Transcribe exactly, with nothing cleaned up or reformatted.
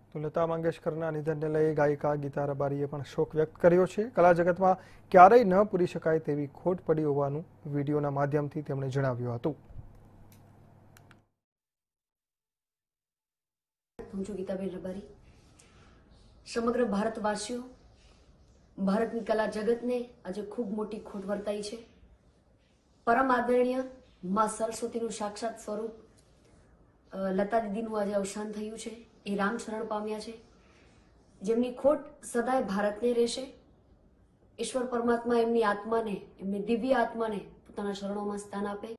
તો લતા મંગેશકરના નિધનને લઈ ગાયિકા ગીતા રબારીએ પણ શોક વ્યક્ત કર્યો છે. કલા જગતમાં ક્યારેય ન પૂરી શકાય તેવી ખોટ પડી હોવાનું વિડીયોના માધ્યમથી તેમણે જણાવ્યું હતું. હું છું ગીતાબેન રબારી. સમગ્ર ભારતવાસીઓ, ભારતની કલા જગતને આજે ખૂબ મોટી ખોટ વર્તાઈ છે. પરમ આદરણીય મા સરસ્વતીનું સાક્ષાત સ્વરૂપ લતા દીદીનું આજે અવસાન થયું છે. એ રામ શરણ પામ્યા છે, જેમની ખોટ સદાય ભારતને રહેશે. ઈશ્વર પરમાત્મા એમની આત્માને, એમની દિવ્ય આત્માને પોતાના શરણોમાં સ્થાન આપે.